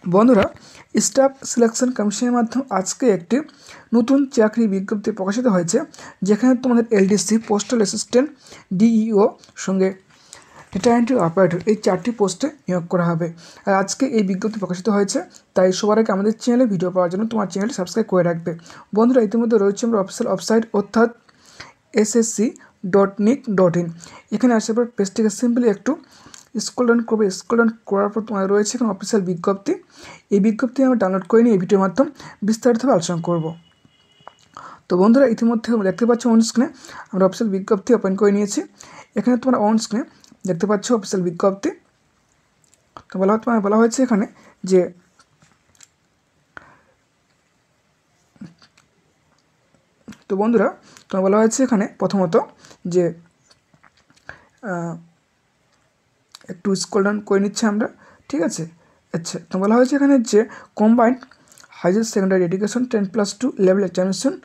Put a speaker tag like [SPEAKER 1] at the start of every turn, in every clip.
[SPEAKER 1] বন্ধুরা, staff selection কমিশনের মাধ্যমে আজকে একটি নতুন চাকরি বিজ্ঞপ্তি প্রকাশিত হয়েছে, যেখানে তোমাদের এলডিসি, পোস্টাল অ্যাসিস্ট্যান্ট, ডিইও সঙ্গে ডেটা এন্ট্রি অপারেটর এই 4টি পোস্টে নিয়োগ করা হবে। আর আজকে এই বিজ্ঞপ্তি প্রকাশিত হয়েছে, তাই সবার আগে আমাদের চ্যানেলে ভিডিও পাওয়ার জন্য তোমার চ্যানেলটি সাবস্ক্রাইব করে রাখবে। বন্ধুরা, ইতিমধ্যে রয়েছে আমরা অফিসিয়াল ওয়েবসাইট অর্থাৎ ssc.nic.in। এখানে আসার পর পেজটিকে সিম্পলি একটু স্ক্রল ডাউন করবে। স্ক্রল ডাউন করার পর তোমার রয়েছে এখানে অফিসিয়াল বিজ্ঞপ্তি। এই বিজ্ঞপ্তি আমি ডাউনলোড করে নিয়ে এই ভিডিওর মাধ্যমে বিস্তারিতভাবে আলোচনা করব। তো বন্ধুরা, ইতিমধ্যে তোমরা দেখতে পাচ্ছ অন স্ক্রিনে আমরা অফিসিয়াল বিজ্ঞপ্তি ওপেন করে নিয়েছি। এখানে তোমরা অন স্ক্রিনে দেখতে পাচ্ছ অফিসিয়াল বিজ্ঞপ্তি। তো বলা হয়েছে এখানে যে তো বন্ধুরা, তোমার বলা হয়েছে এখানে প্রথমত যে একটু স্ক্রল ডাউন করে নিচ্ছে আমরা, ঠিক আছে। আচ্ছা, তো বলা হয়েছে এখানে যে combined higher secondary education 10+2 level examination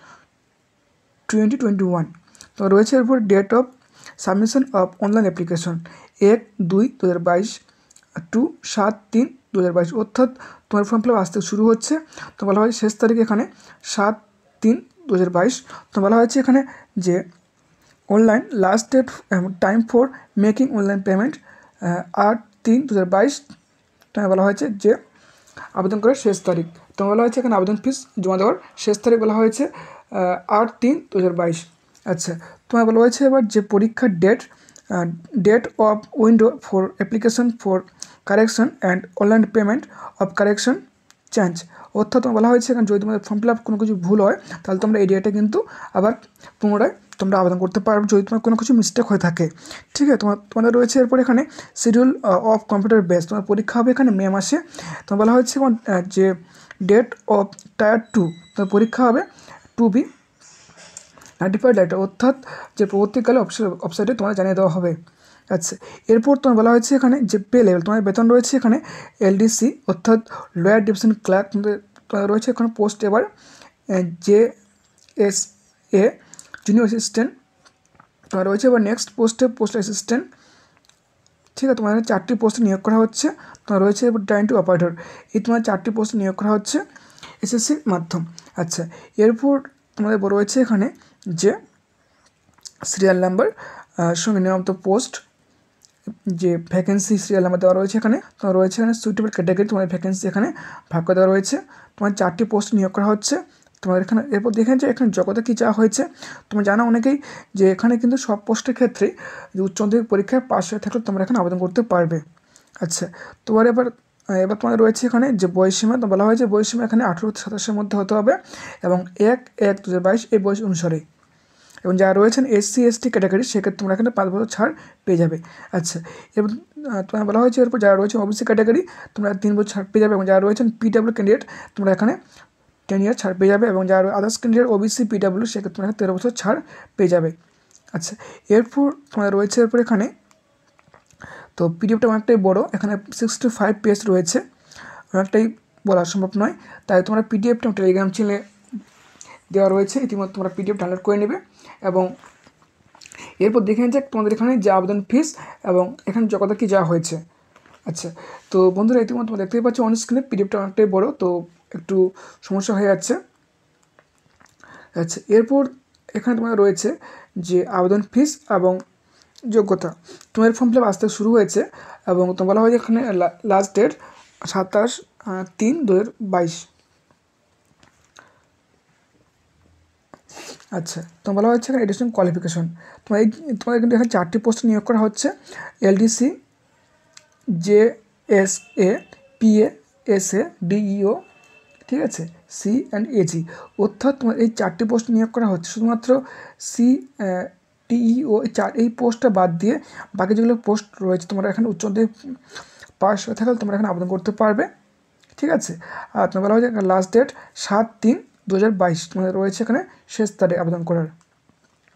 [SPEAKER 1] 2021। তো রয়েছে এরপর date of submission of online application 1/2/2022 to 7/3/2022, অর্থাৎ তোমার ফর্ম ফিল আপ আসতে শুরু হচ্ছে। তো বলা হয়েছে শেষ তারিখ এখানে 7/3/2022। তো বলা হয়েছে এখানে যে online last date time for making online payment 8/3/2022। বলা হয়েছে যে আবেদন করার শেষ তারিখ। তো বলা হয়েছে এখানে আবেদন ফিস জমা দেওয়ার শেষ তারিখ বলা হয়েছে 8/3/2022। আচ্ছা, তোমার বলা হয়েছে এবার যে পরীক্ষার date of window for application for correction and online payment of correction change, অর্থাৎ তোমার বলা হয়েছে এখানে যদি তোমাদের ফর্ম ফিল আপ কোনো কিছু ভুল হয়, তাহলে তোমরা এই ডেটে কিন্তু আবার পুনরায় তোমরা আবেদন করতে পারবে যদি তোমার কোনো কিছু মিস্টেক হয়ে থাকে, ঠিক আছে। তোমাদের রয়েছে এরপর এখানে শিডিউল অফ কম্পিউটার বেস, তোমার পরীক্ষা হবে এখানে মে মাসে। তোমার বলা হয়েছে যে ডেট অফ টায়ার 2, তোমার পরীক্ষা হবে 2B নোটিফাইড লেটার, অর্থাৎ যে পরবর্তীকালে ওয়েবসাইটে তোমার জানিয়ে দেওয়া হবে। আচ্ছা, এরপর তোমার বলা হয়েছে এখানে যে পে লেভেল, তোমার বেতন রয়েছে এখানে এলডিসি অর্থাৎ লোয়ার ডিভিশন ক্লার্ক, তোমাদের রয়েছে এখানে পোস্ট এবার JSA জুনিয়র অ্যাসিস্ট্যান্ট। তোমার রয়েছে এবার নেক্সট পোস্টে পোস্ট অ্যাসিস্ট্যান্ট, ঠিক আছে। তোমাদের 4টি পোস্টে নিয়োগ করা হচ্ছে। তোমার রয়েছে এবার ডেটা এন্ট্রি অপারেটর, এই তোমার 4টি পোস্টে নিয়োগ করা হচ্ছে এসএসসির মাধ্যম। আচ্ছা, এরপর তোমাদের রয়েছে এখানে যে সিরিয়াল নাম্বার সঙ্গে নিয়মিত পোস্ট, যে ভ্যাকেন্সি সিরিয়াল নাম্বার দেওয়া রয়েছে এখানে। তোমার রয়েছে এখানে সুইটেবল ক্যাটাগরি, তোমার ভ্যাকেন্সি এখানে ভাগ করে দেওয়া রয়েছে। তোমার 4টি পোস্ট নিয়োগ করা হচ্ছে তোমার এখানে। এরপর দেখেন যে এখানে যোগ্যতা কী চাওয়া হয়েছে। তোমরা জানো অনেকেই যে এখানে কিন্তু সব পোস্টের ক্ষেত্রেই যে উচ্চ মাধ্যমিক পরীক্ষায় পাশ হয়ে থাকলে তোমরা এখানে আবেদন করতে পারবে। আচ্ছা, তোমার এবার তোমাদের রয়েছে এখানে যে বয়সীমা, তো বলা হয়েছে বয়সীমা এখানে 18-27 মধ্যে হতে হবে এবং 1/1/2022 এই বয়স অনুসারে। এবং যারা রয়েছেন SC/ST ক্যাটাগরি সেক্ষেত্রে তোমরা এখানে 5 বছর ছাড় পেয়ে যাবে। আচ্ছা, এবার তোমার বলা হয়েছে এরপর যারা রয়েছে OBC ক্যাটাগরি তোমরা 3 বছর ছাড় পেয়ে যাবে, এবং যারা রয়েছেন PW ক্যান্ডিডেট তোমরা এখানে 10 ইয়ার ছাড় পেয়ে যাবে, এবং যারা আদার্স ক্যান্ডিডেট OBC PW সেক্ষেত্রে তোমরা 13 বছর ছাড় পেয়ে যাবে। আচ্ছা, এরপর তোমার রয়েছে এরপর এখানে তো পিডিএফটা অনেকটাই বড়, এখানে 65 পেজ রয়েছে, অনেকটাই বলা সম্ভব নয়, তাই তোমরা পিডিএফটা টেলিগ্রাম চ্যানেলে দেওয়া রয়েছে, ইতিমধ্যে তোমরা পিডিএফ ডাউনলোড করে নেবে। এবং এরপর দেখে যাক তোমাদের এখানে যে আবেদন ফিস এবং এখানে যোগ্যতা কী যাওয়া হয়েছে। আচ্ছা, তো বন্ধুরা ইতিমধ্যে তোমরা দেখতেই পাচ্ছ অন স্ক্রিনে পিডিএফটা অনেকটাই বড়, তো একটু সমস্যা হয়ে যাচ্ছে। আচ্ছা, এরপর এখানে তোমাদের রয়েছে যে আবেদন ফিস এবং যোগ্যতা। তোমার ফর্ম ফিল আপ আসতে শুরু হয়েছে এবং তোমার বলা হয় এখানে লাস্ট ডেট 27/3/2022। আচ্ছা, তো বলা হচ্ছে এখানে এডুকেশন কোয়ালিফিকেশন, তোমাদের কিন্তু এখানে 4টি পোস্টে নিয়োগ করা হচ্ছে LDC, JSA, PA, SA, DEO, ঠিক আছে, C&AG, অর্থাৎ তোমার এই 4টি পোস্ট নিয়োগ করা হচ্ছে। শুধুমাত্র DEO এই পোস্টটা বাদ দিয়ে বাকি যেগুলো পোস্ট রয়েছে তোমরা এখানে উচ্চ মাধ্যমিক পাস হয়ে থাকলে তোমরা এখানে আবেদন করতে পারবে, ঠিক আছে। আর তোমার বলা হয়েছে লাস্ট ডেট 7/3/2022, তোমাদের রয়েছে এখানে শেষ তারিখ আবেদন করার।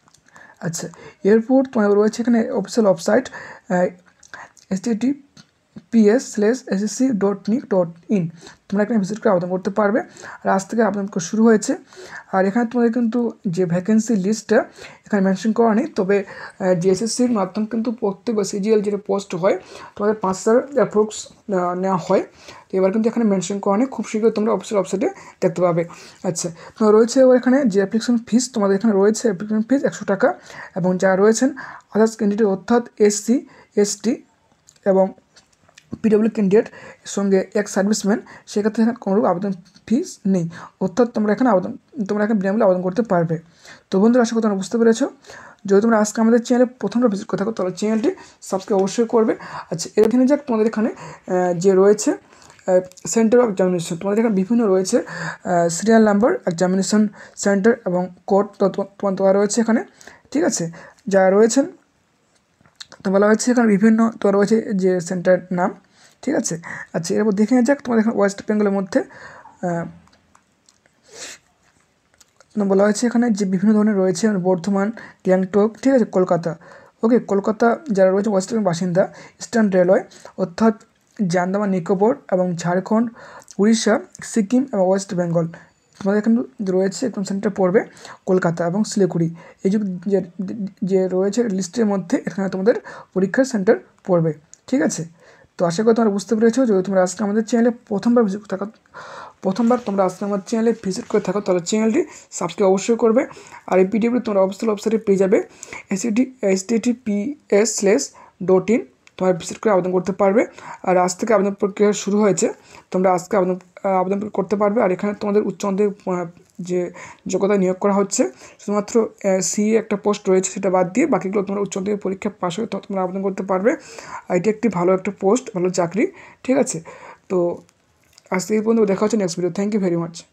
[SPEAKER 1] আচ্ছা, এরপর তোমার রয়েছে এখানে অফিসিয়াল ওয়েবসাইট ps/ssc.nic.in তোমরা এখানে ভিজিট করে আবেদন করতে পারবে। আর আজ থেকে আবেদন শুরু হয়েছে। আর এখানে তোমাদের কিন্তু যে ভ্যাকেন্সি লিস্টটা এখানে মেনশন করা নেই, তবে যে এসএসসির মাধ্যমে কিন্তু প্রত্যেক বা সিজিএল যেটা পোস্ট হয় তোমাদের 5,000 অ্যাপ্রক্স নেওয়া হয়। তো এবার কিন্তু এখানে মেনশন করা নেই, খুব শীঘ্রই তোমরা অফিসিয়াল ওয়েবসাইটে দেখতে পাবে। আচ্ছা, তো রয়েছে এবার এখানে যে অ্যাপ্লিকেশন ফিস তোমাদের এখানে রয়েছে, অ্যাপ্লিকেশন ফিস 100 টাকা। এবং যারা রয়েছেন আদার্স ক্যান্ডিডেট অর্থাৎ SC ST এবং পিডব্লিউ ক্যান্ডিডেট সঙ্গে এক সার্ভিসম্যান, সেক্ষেত্রে এখানে কোনো আবেদন ফিস নেই, অর্থাৎ তোমরা এখানে বিনামূল্যে আবেদন করতে পারবে। তো বন্ধুরা, আশা করি তোমরা বুঝতে পেরেছো। যদি তোমরা আজকে আমাদের চ্যানেলে প্রথমবার ভিজিট করে থাকো তাহলে চ্যানেলটি সাবস্ক্রাইব অবশ্যই করবে। আচ্ছা, এখানে যাক তোমাদের এখানে যে রয়েছে সেন্টার অফ এক্সামিনেশন, তোমাদের এখানে বিভিন্ন রয়েছে সিরিয়াল নাম্বার, এক্সামিনেশন সেন্টার এবং কোড তোমার দেওয়া রয়েছে এখানে, ঠিক আছে। যারা রয়েছেন তো বলা হয়েছে এখানে বিভিন্ন তো রয়েছে যে সেন্টার নাম, ঠিক আছে। আচ্ছা, এরপর দেখে যাক তোমাদের এখানে ওয়েস্ট বেঙ্গলের মধ্যে বলা হয়েছে এখানে যে বিভিন্ন ধরনের রয়েছে বর্ধমান, গ্যাংটক, ঠিক আছে, কলকাতা। ওকে, কলকাতা যারা রয়েছে ওয়েস্ট বেঙ্গল বাসিন্দা, ইস্টার্ন রেলওয়ে অর্থাৎ যে আন্দামান নিকোবর এবং ঝাড়খণ্ড, উড়িষ্যা, সিকিম এবং ওয়েস্ট বেঙ্গল, তোমাদের এখানে রয়েছে একদম সেন্টার পড়বে কলকাতা এবং শিলিগুড়ি। এই যে রয়েছে লিস্টের মধ্যে এখানে তোমাদের পরীক্ষার সেন্টার পড়বে, ঠিক আছে। তো আশা করি তোমরা বুঝতে পেরেছো। যদি তোমরা আজকে আমাদের চ্যানেলে প্রথমবার তোমরা আজকে আমার চ্যানেলে ভিজিট করে থাকো তাহলে চ্যানেলটি সাবস্ক্রাইব অবশ্যই করবে। আর এই পিডিএফটি তোমরা অফিসিয়াল ওয়েবসাইটে পেয়ে যাবে https://.in, তোমরা ভিজিট করে আবেদন করতে পারবে। আর আজ থেকে আবেদন প্রক্রিয়া শুরু হয়েছে, তোমরা আজকে আবেদন করতে পারবে। আর এখানে তোমাদের উচ্চ মাধ্যমিক যে যোগ্যতা নিয়োগ করা হচ্ছে, শুধুমাত্র সিএ একটা পোস্ট রয়েছে, সেটা বাদ দিয়ে বাকিগুলো তোমরা উচ্চ মাধ্যমিক পরীক্ষা পাশ হয়ে তোমরা আবেদন করতে পারবে। আর এটি একটি ভালো একটা পোস্ট, ভালো চাকরি, ঠিক আছে। তো আজকে এই পর্যন্ত, দেখা হচ্ছে next video. Thank you very much.